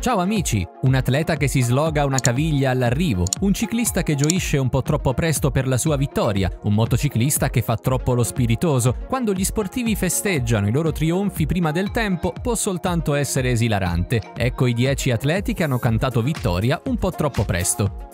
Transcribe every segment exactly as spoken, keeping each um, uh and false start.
Ciao amici! Un atleta che si sloga una caviglia all'arrivo, un ciclista che gioisce un po' troppo presto per la sua vittoria, un motociclista che fa troppo lo spiritoso. Quando gli sportivi festeggiano i loro trionfi prima del tempo, può soltanto essere esilarante. Ecco i dieci atleti che hanno cantato vittoria un po' troppo presto.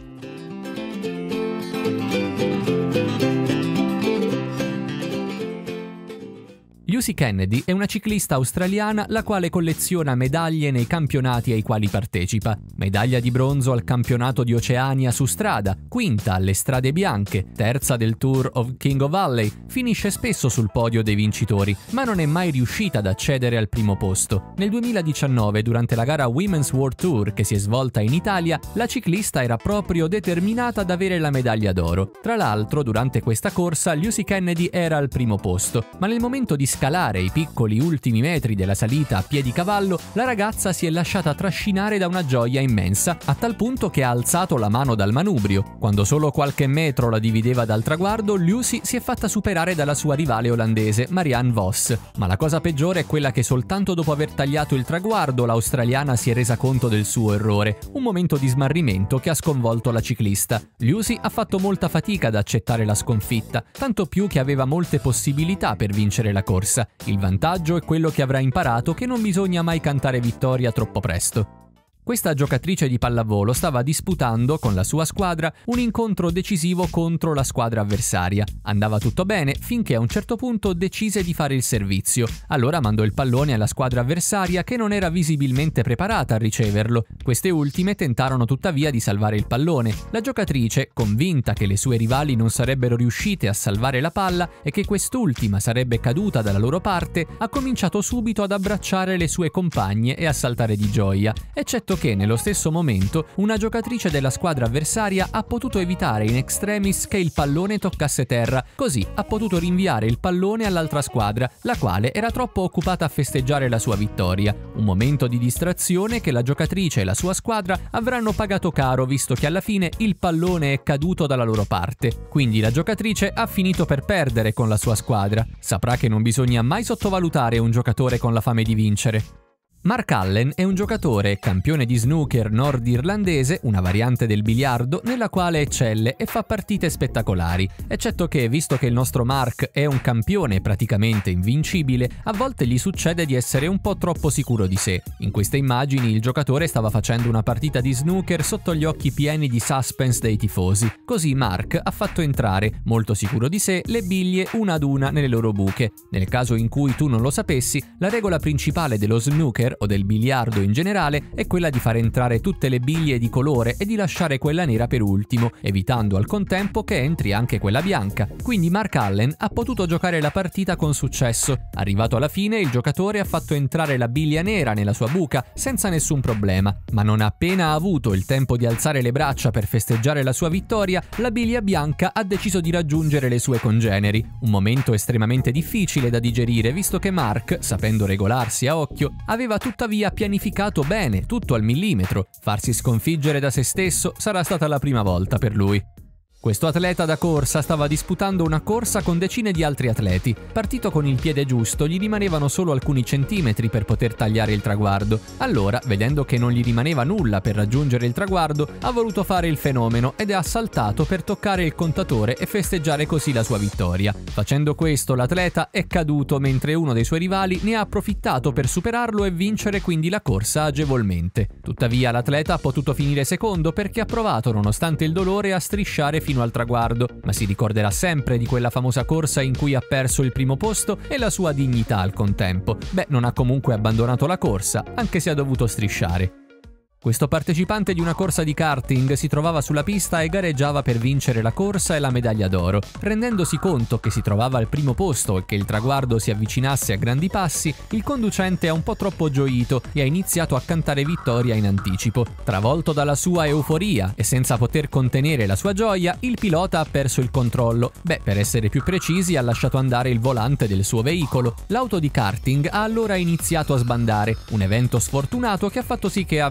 Lucy Kennedy è una ciclista australiana la quale colleziona medaglie nei campionati ai quali partecipa. Medaglia di bronzo al campionato di Oceania su strada, quinta alle strade bianche, terza del Tour of King of Valley, finisce spesso sul podio dei vincitori, ma non è mai riuscita ad accedere al primo posto. Nel duemiladiciannove, durante la gara Women's World Tour che si è svolta in Italia, la ciclista era proprio determinata ad avere la medaglia d'oro. Tra l'altro, durante questa corsa, Lucy Kennedy era al primo posto, ma nel momento di scalare i piccoli ultimi metri della salita a piedi cavallo, la ragazza si è lasciata trascinare da una gioia immensa, a tal punto che ha alzato la mano dal manubrio. Quando solo qualche metro la divideva dal traguardo, Lucy si è fatta superare dalla sua rivale olandese, Marianne Vos. Ma la cosa peggiore è quella che soltanto dopo aver tagliato il traguardo, l'australiana si è resa conto del suo errore, un momento di smarrimento che ha sconvolto la ciclista. Lucy ha fatto molta fatica ad accettare la sconfitta, tanto più che aveva molte possibilità per vincere la corsa. Il vantaggio è quello che avrà imparato che non bisogna mai cantare vittoria troppo presto. Questa giocatrice di pallavolo stava disputando con la sua squadra un incontro decisivo contro la squadra avversaria. Andava tutto bene finché a un certo punto decise di fare il servizio. Allora mandò il pallone alla squadra avversaria che non era visibilmente preparata a riceverlo. Queste ultime tentarono tuttavia di salvare il pallone. La giocatrice, convinta che le sue rivali non sarebbero riuscite a salvare la palla e che quest'ultima sarebbe caduta dalla loro parte, ha cominciato subito ad abbracciare le sue compagne e a saltare di gioia, eccetto che nello stesso momento una giocatrice della squadra avversaria ha potuto evitare in extremis che il pallone toccasse terra, così ha potuto rinviare il pallone all'altra squadra, la quale era troppo occupata a festeggiare la sua vittoria. Un momento di distrazione che la giocatrice e la sua squadra avranno pagato caro, visto che alla fine il pallone è caduto dalla loro parte. Quindi la giocatrice ha finito per perdere con la sua squadra. Saprà che non bisogna mai sottovalutare un giocatore con la fame di vincere. Mark Allen è un giocatore e campione di snooker nordirlandese, una variante del biliardo, nella quale eccelle e fa partite spettacolari, eccetto che, visto che il nostro Mark è un campione praticamente invincibile, a volte gli succede di essere un po' troppo sicuro di sé. In queste immagini il giocatore stava facendo una partita di snooker sotto gli occhi pieni di suspense dei tifosi. Così Mark ha fatto entrare, molto sicuro di sé, le biglie una ad una nelle loro buche. Nel caso in cui tu non lo sapessi, la regola principale dello snooker o del biliardo in generale è quella di far entrare tutte le biglie di colore e di lasciare quella nera per ultimo, evitando al contempo che entri anche quella bianca. Quindi Mark Allen ha potuto giocare la partita con successo. Arrivato alla fine, il giocatore ha fatto entrare la biglia nera nella sua buca senza nessun problema, ma non appena ha avuto il tempo di alzare le braccia per festeggiare la sua vittoria, la biglia bianca ha deciso di raggiungere le sue congeneri. Un momento estremamente difficile da digerire, visto che Mark, sapendo regolarsi a occhio, aveva tuttavia pianificato bene, tutto al millimetro. Farsi sconfiggere da se stesso sarà stata la prima volta per lui. Questo atleta da corsa stava disputando una corsa con decine di altri atleti. Partito con il piede giusto, gli rimanevano solo alcuni centimetri per poter tagliare il traguardo. Allora, vedendo che non gli rimaneva nulla per raggiungere il traguardo, ha voluto fare il fenomeno ed ha saltato per toccare il contatore e festeggiare così la sua vittoria. Facendo questo, l'atleta è caduto mentre uno dei suoi rivali ne ha approfittato per superarlo e vincere quindi la corsa agevolmente. Tuttavia, l'atleta ha potuto finire secondo perché ha provato, nonostante il dolore, a strisciare fino al traguardo, ma si ricorderà sempre di quella famosa corsa in cui ha perso il primo posto e la sua dignità al contempo. Beh, non ha comunque abbandonato la corsa, anche se ha dovuto strisciare. Questo partecipante di una corsa di karting si trovava sulla pista e gareggiava per vincere la corsa e la medaglia d'oro. Rendendosi conto che si trovava al primo posto e che il traguardo si avvicinasse a grandi passi, il conducente ha un po' troppo gioito e ha iniziato a cantare vittoria in anticipo. Travolto dalla sua euforia e senza poter contenere la sua gioia, il pilota ha perso il controllo. Beh, per essere più precisi, ha lasciato andare il volante del suo veicolo. L'auto di karting ha allora iniziato a sbandare, un evento sfortunato che ha fatto sì che abbia finito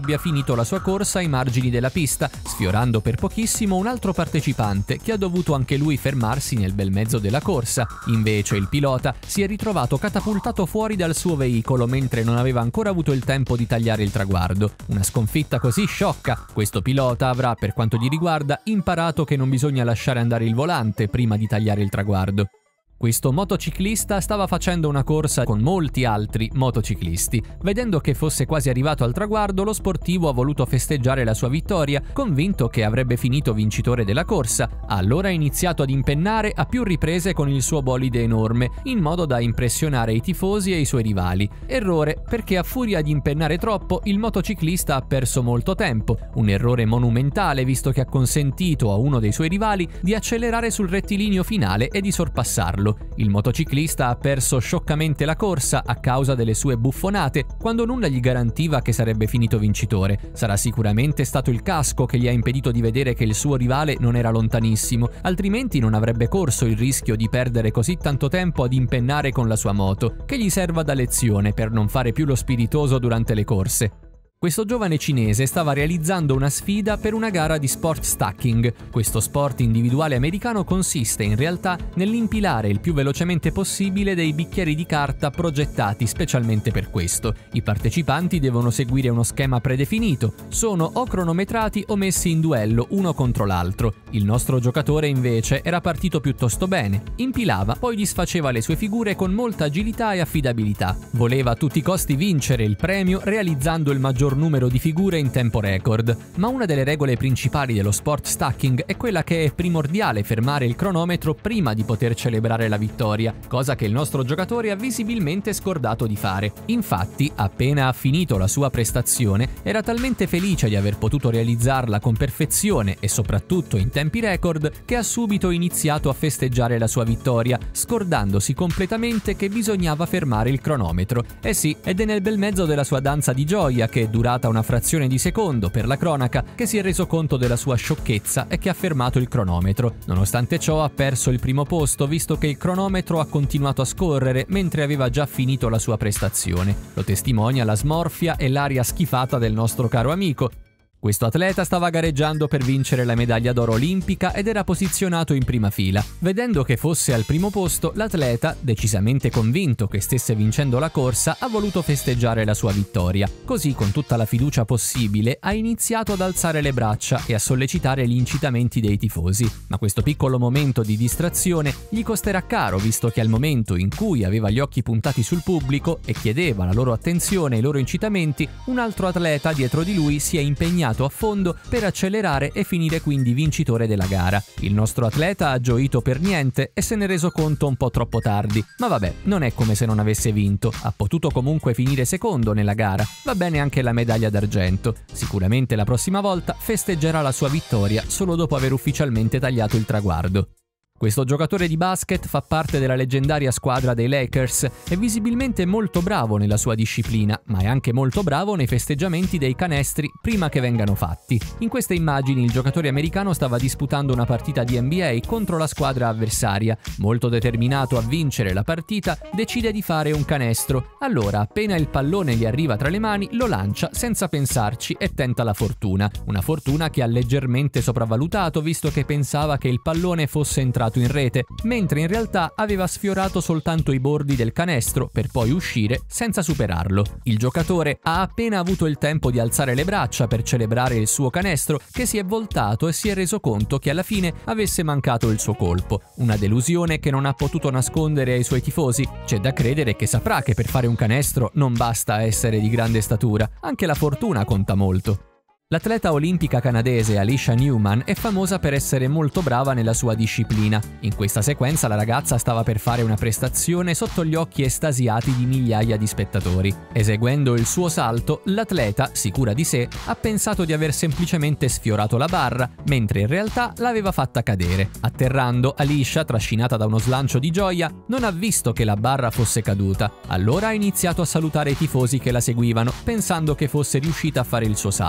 finito la sua corsa ai margini della pista, sfiorando per pochissimo un altro partecipante che ha dovuto anche lui fermarsi nel bel mezzo della corsa. Invece il pilota si è ritrovato catapultato fuori dal suo veicolo mentre non aveva ancora avuto il tempo di tagliare il traguardo. Una sconfitta così sciocca. Questo pilota avrà, per quanto gli riguarda, imparato che non bisogna lasciare andare il volante prima di tagliare il traguardo. Questo motociclista stava facendo una corsa con molti altri motociclisti. Vedendo che fosse quasi arrivato al traguardo, lo sportivo ha voluto festeggiare la sua vittoria, convinto che avrebbe finito vincitore della corsa. Allora ha iniziato ad impennare a più riprese con il suo bolide enorme, in modo da impressionare i tifosi e i suoi rivali. Errore, perché a furia di impennare troppo, il motociclista ha perso molto tempo. Un errore monumentale, visto che ha consentito a uno dei suoi rivali di accelerare sul rettilineo finale e di sorpassarlo. Il motociclista ha perso scioccamente la corsa a causa delle sue buffonate, quando nulla gli garantiva che sarebbe finito vincitore. Sarà sicuramente stato il casco che gli ha impedito di vedere che il suo rivale non era lontanissimo, altrimenti non avrebbe corso il rischio di perdere così tanto tempo ad impennare con la sua moto, che gli serva da lezione per non fare più lo spiritoso durante le corse. Questo giovane cinese stava realizzando una sfida per una gara di sport stacking. Questo sport individuale americano consiste in realtà nell'impilare il più velocemente possibile dei bicchieri di carta progettati specialmente per questo. I partecipanti devono seguire uno schema predefinito, sono o cronometrati o messi in duello uno contro l'altro. Il nostro giocatore invece era partito piuttosto bene, impilava, poi disfaceva le sue figure con molta agilità e affidabilità. Voleva a tutti i costi vincere il premio realizzando il maggior numero di figure in tempo record, ma una delle regole principali dello sport stacking è quella che è primordiale fermare il cronometro prima di poter celebrare la vittoria, cosa che il nostro giocatore ha visibilmente scordato di fare. Infatti, appena ha finito la sua prestazione, era talmente felice di aver potuto realizzarla con perfezione e soprattutto in tempi record che ha subito iniziato a festeggiare la sua vittoria, scordandosi completamente che bisognava fermare il cronometro. Eh sì, ed è nel bel mezzo della sua danza di gioia, che è durata una frazione di secondo per la cronaca, che si è reso conto della sua sciocchezza e che ha fermato il cronometro. Nonostante ciò ha perso il primo posto, visto che il cronometro ha continuato a scorrere mentre aveva già finito la sua prestazione. Lo testimonia la smorfia e l'aria schifata del nostro caro amico. Questo atleta stava gareggiando per vincere la medaglia d'oro olimpica ed era posizionato in prima fila. Vedendo che fosse al primo posto, l'atleta, decisamente convinto che stesse vincendo la corsa, ha voluto festeggiare la sua vittoria. Così, con tutta la fiducia possibile, ha iniziato ad alzare le braccia e a sollecitare gli incitamenti dei tifosi. Ma questo piccolo momento di distrazione gli costerà caro, visto che al momento in cui aveva gli occhi puntati sul pubblico e chiedeva la loro attenzione e i loro incitamenti, un altro atleta dietro di lui si è impegnato a fondo per accelerare e finire quindi vincitore della gara. Il nostro atleta ha gioito per niente e se ne è reso conto un po' troppo tardi, ma vabbè, non è come se non avesse vinto, ha potuto comunque finire secondo nella gara, va bene anche la medaglia d'argento. Sicuramente la prossima volta festeggerà la sua vittoria solo dopo aver ufficialmente tagliato il traguardo. Questo giocatore di basket fa parte della leggendaria squadra dei Lakers, è visibilmente molto bravo nella sua disciplina, ma è anche molto bravo nei festeggiamenti dei canestri prima che vengano fatti. In queste immagini il giocatore americano stava disputando una partita di N B A contro la squadra avversaria. Molto determinato a vincere la partita, decide di fare un canestro. Allora, appena il pallone gli arriva tra le mani, lo lancia senza pensarci e tenta la fortuna. Una fortuna che ha leggermente sopravvalutato, visto che pensava che il pallone fosse entrato in rete, mentre in realtà aveva sfiorato soltanto i bordi del canestro per poi uscire senza superarlo. Il giocatore ha appena avuto il tempo di alzare le braccia per celebrare il suo canestro che si è voltato e si è reso conto che alla fine avesse mancato il suo colpo. Una delusione che non ha potuto nascondere ai suoi tifosi. C'è da credere che saprà che per fare un canestro non basta essere di grande statura, anche la fortuna conta molto. L'atleta olimpica canadese Alisha Newman è famosa per essere molto brava nella sua disciplina. In questa sequenza la ragazza stava per fare una prestazione sotto gli occhi estasiati di migliaia di spettatori. Eseguendo il suo salto, l'atleta, sicura di sé, ha pensato di aver semplicemente sfiorato la barra, mentre in realtà l'aveva fatta cadere. Atterrando, Alisha, trascinata da uno slancio di gioia, non ha visto che la barra fosse caduta. Allora ha iniziato a salutare i tifosi che la seguivano, pensando che fosse riuscita a fare il suo salto.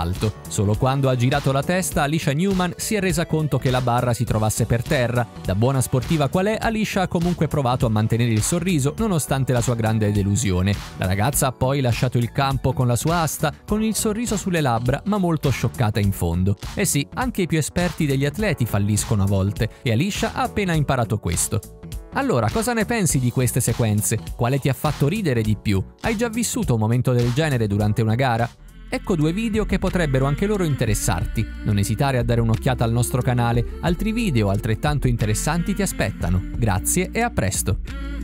Solo quando ha girato la testa, Alisha Newman si è resa conto che la barra si trovasse per terra. Da buona sportiva qual è, Alisha ha comunque provato a mantenere il sorriso nonostante la sua grande delusione. La ragazza ha poi lasciato il campo con la sua asta, con il sorriso sulle labbra, ma molto scioccata in fondo. E sì, anche i più esperti degli atleti falliscono a volte, e Alisha ha appena imparato questo. Allora, cosa ne pensi di queste sequenze? Quale ti ha fatto ridere di più? Hai già vissuto un momento del genere durante una gara? Ecco due video che potrebbero anche loro interessarti. Non esitare a dare un'occhiata al nostro canale, altri video altrettanto interessanti ti aspettano. Grazie e a presto!